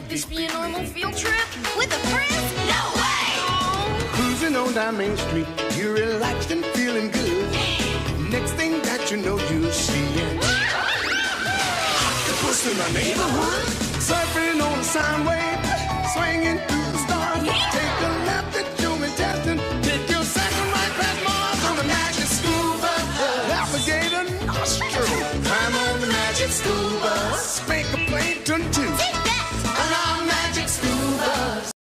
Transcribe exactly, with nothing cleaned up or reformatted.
let this be a normal field trip? With a friend? No way! Oh. Cruising on down Main Street, you're relaxed and feeling good. Next thing that you know, you see it. Octopus in the neighborhood, surfing on a sound wave, swinging